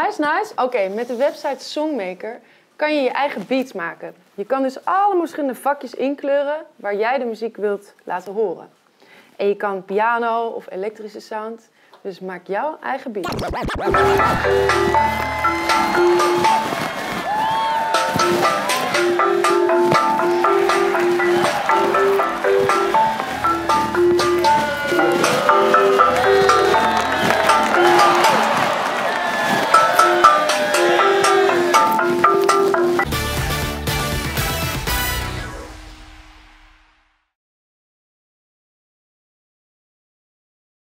Nice, nice. Oké, met de website Songmaker kan je je eigen beats maken. Je kan dus alle verschillende vakjes inkleuren waar jij de muziek wilt laten horen. En je kan piano of elektrische sound. Dus maak jouw eigen beat.